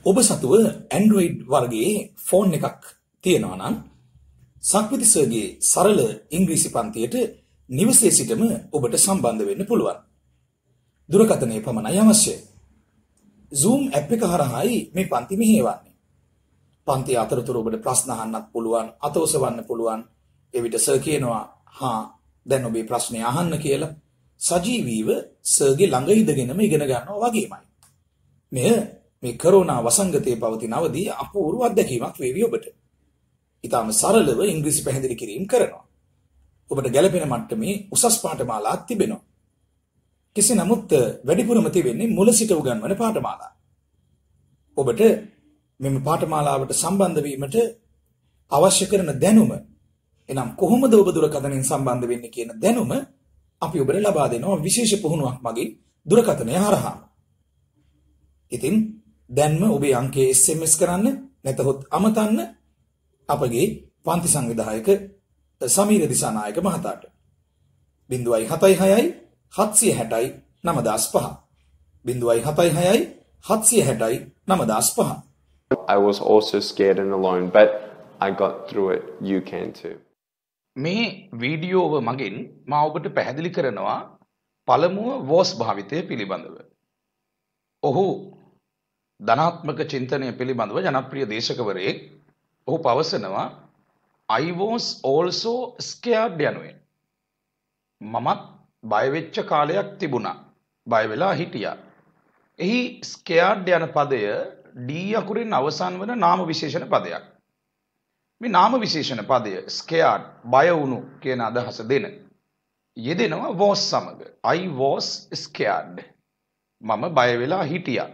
ඔබ සතුව Android වර්ගයේ ෆෝන් එකක් තියෙනවා නම් සක්විති සර්ගේ සරල ඉංග්‍රීසි පන්තියට නිවසේ සිටම ඔබට සම්බන්ධ වෙන්න පුළුවන්. දුරකථනය පමණයි අවශ්‍ය. Zoom app එක හරහායි මේ පන්ති මෙහෙයවන්නේ. පන්ති අතරතුර ඔබට ප්‍රශ්න අහන්නත් පුළුවන්, අත ඔසවන්න පුළුවන්. එවිට සර් කියනවා හා දැන් ඔබේ ප්‍රශ්නේ අහන්න කියලා. සජීවීව සර්ගේ ළඟ ඉඳගෙනම ඉගෙන ගන්නවා වගේමයි. මේ කොරෝනා වසංගතයේ පවතින අවදී අපූර්ව අත්දැකීමක් වේවි ඔබට. ඊටම සරලව ඉංග්‍රීසි පැහැදිලි කිරීම කරනවා. ඔබට ගැළපෙන මට්ටමේ උසස් පාඨමාලාවක් තිබෙනවා. කෙසේ නමුත් වැඩිපුරම තිබෙන්නේ මුල සිට උගන්වන පාඨමාලා. ඔබට මෙම පාඨමාලාවට සම්බන්ධ වීමට අවශ්‍ය කරන දැනුම, එනම් කොහොමද ඔබ දුරකථනයෙන් සම්බන්ධ වෙන්නේ කියන දැනුම අපි ඔබට ලබා දෙනවා විශේෂ පුහුණුවක් මගින් දුරකථනය හරහා. ඉතින් දැන්ම ඔබේ අංකයේ SMS කරන්න, නැතහොත් අමතන්න අපගේ පන්ති සංවිධායක සමීර දිසානායක මහතාට 076 760 9005 076 760 9005. I was also scared and alone, but I got through it. You can too. මේ වීඩියෝව මගින් මා ඔබට පැහැදිලි කරනවා පළමුව වොස් භාවිතය පිළිබඳව. ඔහු ධනාත්මක චින්තනය පිළිබඳව ජනප්‍රිය දේශකවරයෙක්. ඔහු පවසනවා I was also scared යනුවෙන්. මමත් බය වෙච්ච කාලයක් තිබුණා. බය වෙලා හිටියා. එහි scared යන පදය D අකුරෙන් අවසන් වන නාම විශේෂණ පදයක්. මේ නාම විශේෂණ පදය scared බය වුණු කියන අදහස දෙන යෙදෙනවා was සමග. I was scared. මම බය වෙලා හිටියා.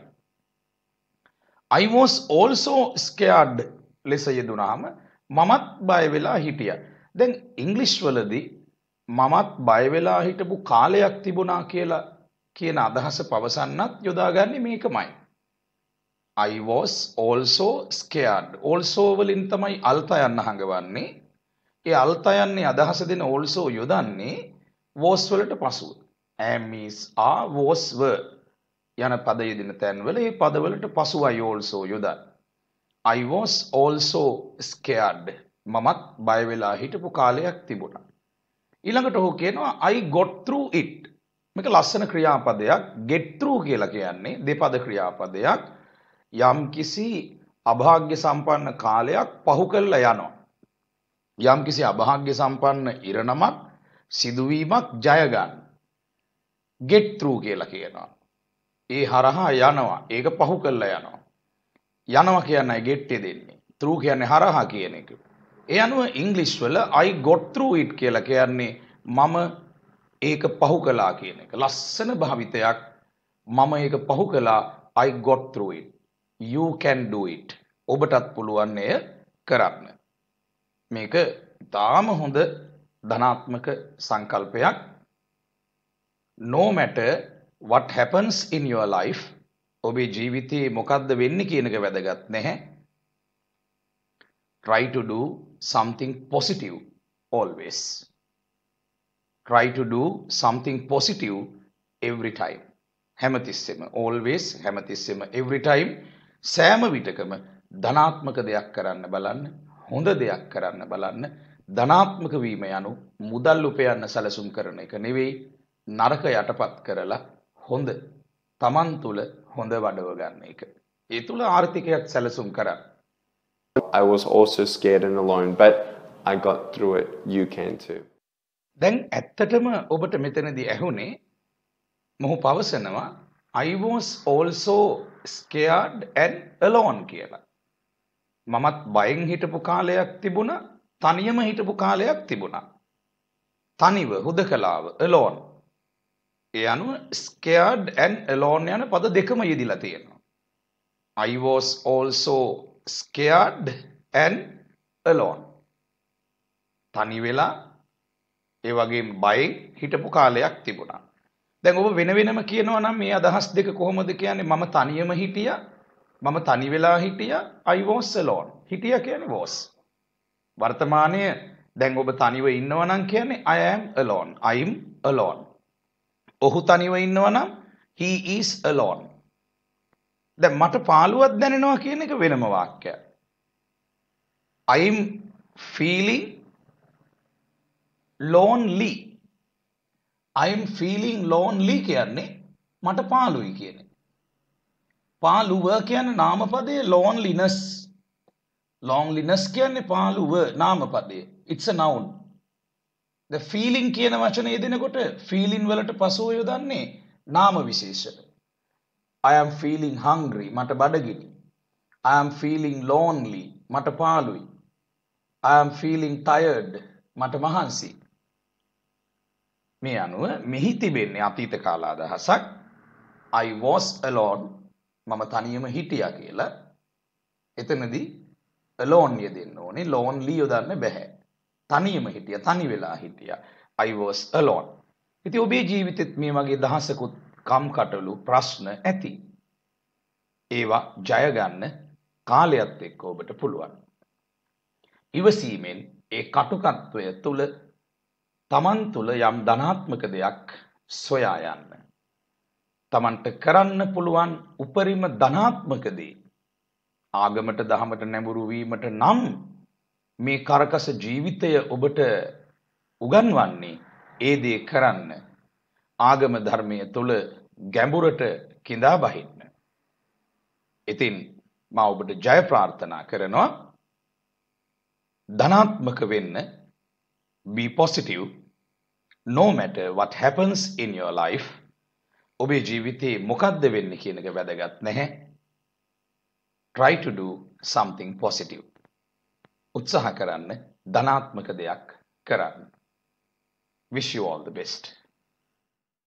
I was also scared ලෙස යෙදුනාම මමත් බය වෙලා හිටියා. දැන් ඉංග්‍රීසි වලදී මමත් බය වෙලා හිටපු කාලයක් තිබුණා කියලා කියන අදහස පවසන්නත් යොදාගන්නේ මේකමයි. I was also scared. Also වලින් තමයි අල්තයන් හංගවන්නේ. ඒ අල්තයන්නේ අදහස දෙන also යොදන්නේ was වලට පසුව. am is are was were යන පද යෙදෙන තැන්වල ඒ පදවලට පසුවයි also යොදන්නේ. I was also scared. මමත් බය වෙලා හිටපු කාලයක් තිබුණා. ඊළඟට ඔහු කියනවා I got through it. මේක ලස්සන ක්‍රියාපදයක්. get through කියලා කියන්නේ දෙපද ක්‍රියාපදයක්. යම් කිසි අභාග්‍ය සම්පන්න කාලයක් පහු කරලා යනවා. යම් කිසි අභාග්‍ය සම්පන්න ඉරණමක් සිදුවීමක් ජය ගන්න. get through කියලා කියනවා. ඒ හරහා යනවා. ඒක පහු කරලා යනවා. යනවා කියන්නේ get දෙන්නේ. through කියන්නේ හරහා කියන එක. ඒ අනුව ඉංග්‍රීසි වල I got through it කියලා කියන්නේ මම ඒක පහු කළා කියන එක. ලස්සන භාවිතයක්. මම ඒක පහු කළා. I got through it. You can do it. ඔබටත් පුළුවන් එය කරන්න. මේක තාම හොඳ ධනාත්මක සංකල්පයක්. No matter what happens in your life, ඔබේ ජීවිතේ මොකද්ද වෙන්නේ කියන එක වැදගත් නැහැ. Try to do something positive always. Try to do something positive every time. හැමතිස්සෙම always, හැමතිස්සෙම every time. සෑම විටකම ධනාත්මක දෙයක් කරන්න බලන්න, හොඳ දෙයක් කරන්න බලන්න. ධනාත්මක වීම යනු මුදල් උපයන්න සැලසුම් කරන එක නෙවෙයි, නරක යටපත් කරලා හොඳ තමන් තුළ හොඳ වඩව ගන්න එක. ඒ තුළ ආර්ථිකයක් සැලසුම් කරන්න. I was also scared and alone, but I got through it. You can too. දැන් ඇත්තටම ඔබට මෙතනදී ඇහුනේ මොහු පවසනවා I was also scared and alone කියලා. මමත් බයෙන් හිටපු කාලයක් තිබුණා, තනියම හිටපු කාලයක් තිබුණා. තනිව, හුදකලාව, alone. ඒ අනුව scared and alone යන පද දෙකම යෙදිලා තියෙනවා. I was also scared and alone. තනි වෙලා ඒ වගේම බයෙන් හිටපු කාලයක් තිබුණා. දැන් ඔබ වෙන වෙනම කියනවා නම් මේ අදහස් දෙක කොහොමද කියන්නේ? මම තනියම හිටියා, මම තනි වෙලා හිටියා. I was alone. හිටියා කියන්නේ was. වර්තමානයේ දැන් ඔබ තනිව ඉන්නවා නම් කියන්නේ I am alone. I'm alone. ඔහු තනිව ඉන්නවා නම් he is alone. දැන් මට පාළුවක් දැනෙනවා කියන එක වෙනම වාක්‍යයක්. I'm feeling lonely. I'm feeling lonely කියන්නේ මට පාළුයි කියන්නේ. පාළුව කියන්නේ නාමපදයේ loneliness. loneliness කියන්නේ පාළුව නාමපදයේ. It's a noun. The feeling කියන වචනේ යෙදෙනකොට feeling වලට පසුව යොදන්නේ නාම විශේෂණ. I am feeling hungry මට බඩගිනි. I am feeling lonely මට පාළුයි. I am feeling tired මට මහන්සි. මේ අනුව මෙහි තිබෙන්නේ අතීත කාල අදහසක්. I was alone මම තනියම හිටියා කියලා. එතනදී alone යෙදෙන්න ඕනේ. lonely යොදන්න බෑ. තනියම හිටියා, තනි වෙලා හිටියා. I was alone. ඉතින් ඔබේ ජීවිතෙත් මේ වගේ දහසකුත් කම්කටොළු ප්‍රශ්න ඇති. ඒවා ජය ගන්න කාලයත් එක්ක ඔබට පුළුවන්. ඉවසීමෙන් ඒ කටුකත්වය තුල තමන් තුල යම් ධනාත්මක දෙයක් සොයා යන්න. තමන්ට කරන්න පුළුවන් උපරිම ධනාත්මක දේ. ආගමට දහමට නැඹුරු වීමට නම් මේ කරකස ජීවිතය ඔබට උගන්වන්නේ ඒ දේ කරන්න. ආගම ධර්මයේ තුල ගැඹුරට කිඳා බහින්න. ඉතින් මා ඔබට ජය ප්‍රාර්ථනා කරනවා. ධනාත්මක වෙන්න. Be positive no matter what happens in your life. ඔබේ ජීවිතේ මොකද්ද වෙන්නේ කියන එක වැදගත් නැහැ. Try to do something positive. උත්සාහ කරන්න ධනාත්මක දෙයක් කරන්න. Wish you all the best.